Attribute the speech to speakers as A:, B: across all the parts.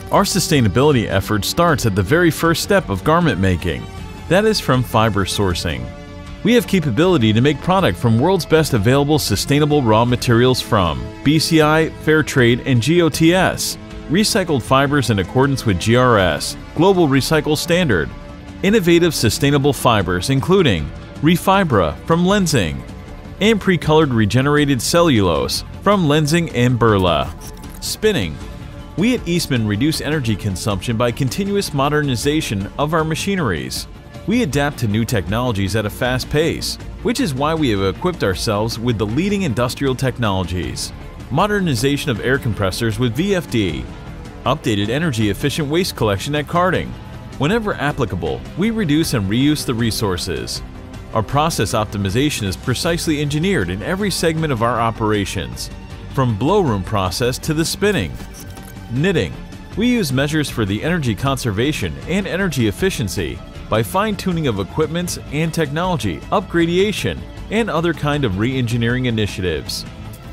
A: Our sustainability effort starts at the very first step of garment making, that is from fiber sourcing. We have capability to make product from world's best available sustainable raw materials from BCI, Fairtrade, and GOTS, recycled fibers in accordance with GRS, Global Recycle Standard, innovative sustainable fibers including Refibra from Lenzing, and pre-colored regenerated cellulose from Lenzing and Burla. Spinning. We at Eastman reduce energy consumption by continuous modernization of our machineries. We adapt to new technologies at a fast pace, which is why we have equipped ourselves with the leading industrial technologies. Modernization of air compressors with VFD. Updated energy-efficient waste collection at carding. Whenever applicable, we reduce and reuse the resources. Our process optimization is precisely engineered in every segment of our operations, from blowroom process to the spinning. Knitting. We use measures for the energy conservation and energy efficiency by fine-tuning of equipment and technology, upgradation, and other kind of re-engineering initiatives.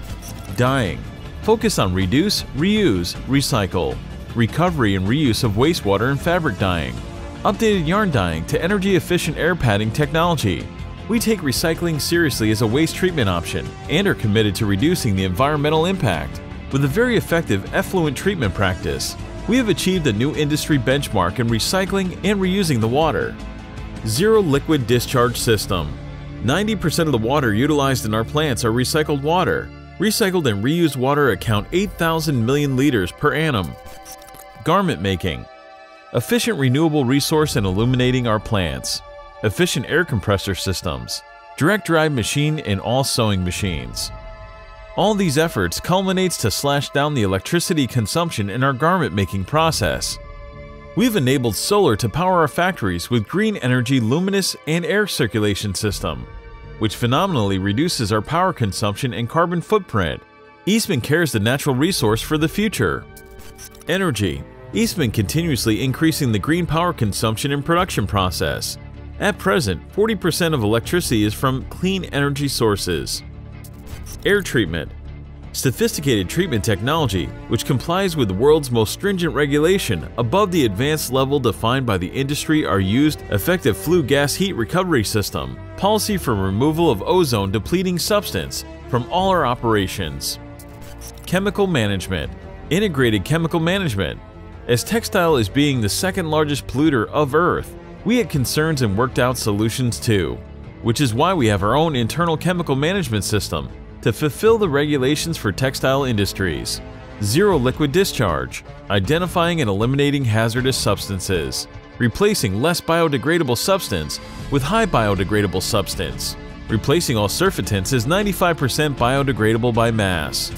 A: Dyeing. Focus on reduce, reuse, recycle, recovery and reuse of wastewater and fabric dyeing. Updated yarn dyeing to energy-efficient air padding technology. We take recycling seriously as a waste treatment option and are committed to reducing the environmental impact. With a very effective effluent treatment practice, we have achieved a new industry benchmark in recycling and reusing the water. Zero liquid discharge system. 90% of the water utilized in our plants are recycled water. Recycled and reused water account 8,000 million liters per annum. Garment making. Efficient renewable resource in illuminating our plants. Efficient air compressor systems. Direct drive machine in all sewing machines. All these efforts culminates to slash down the electricity consumption in our garment making process. We've enabled solar to power our factories with green energy luminous and air circulation system, which phenomenally reduces our power consumption and carbon footprint. Eastman cares the natural resource for the future. Energy. Eastman continuously increasing the green power consumption and production process. At present, 40% of electricity is from clean energy sources. Air treatment. Sophisticated treatment technology which complies with the world's most stringent regulation above the advanced level defined by the industry are used effective flue gas heat recovery system, policy for removal of ozone depleting substance from all our operations. Chemical management. Integrated chemical management. As textile is being the second largest polluter of Earth, we had concerns and worked out solutions too, which is why we have our own internal chemical management system to fulfill the regulations for textile industries. Zero liquid discharge, identifying and eliminating hazardous substances, replacing less biodegradable substance with high biodegradable substance. Replacing all surfactants is 95% biodegradable by mass.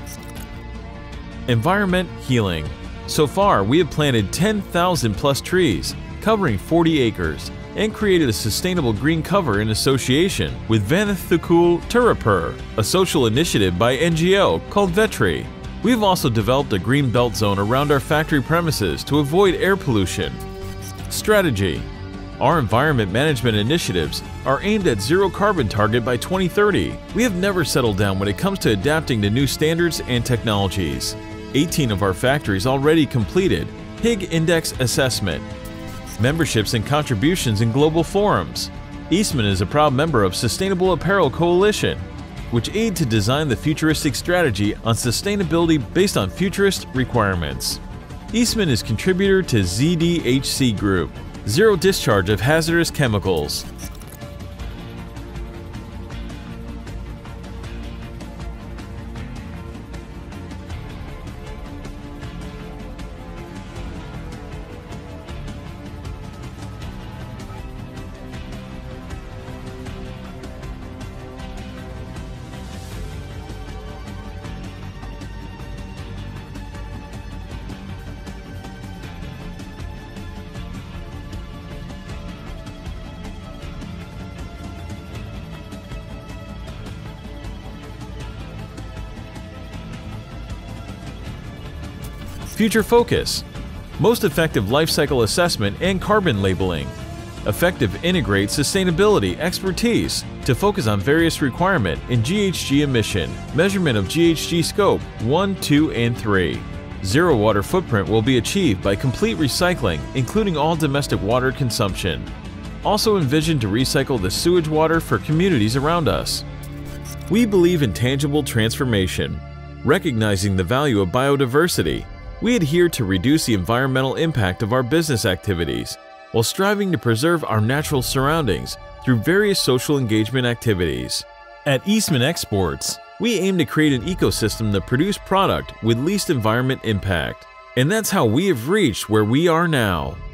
A: Environment healing. So far, we have planted 10,000 plus trees, covering 40 acres, and created a sustainable green cover in association with Vanithukul Turapur, a social initiative by NGO called Vetri. We've also developed a green belt zone around our factory premises to avoid air pollution. Strategy. Our environment management initiatives are aimed at zero carbon target by 2030. We have never settled down when it comes to adapting to new standards and technologies. 18 of our factories already completed Higg Index assessment. Memberships and contributions in global forums. Eastman is a proud member of Sustainable Apparel Coalition, which aid to design the futuristic strategy on sustainability based on futurist requirements. Eastman is contributor to ZDHC Group, Zero Discharge of Hazardous Chemicals. Future focus. Most effective life cycle assessment and carbon labeling. Effective integrate sustainability expertise to focus on various requirement in GHG emission, measurement of GHG scope 1, 2, and 3. Zero water footprint will be achieved by complete recycling, including all domestic water consumption. Also envision to recycle the sewage water for communities around us. We believe in tangible transformation. Recognizing the value of biodiversity, we adhere to reduce the environmental impact of our business activities while striving to preserve our natural surroundings through various social engagement activities. At Eastman Exports, we aim to create an ecosystem that produces product with least environment impact, and that's how we have reached where we are now.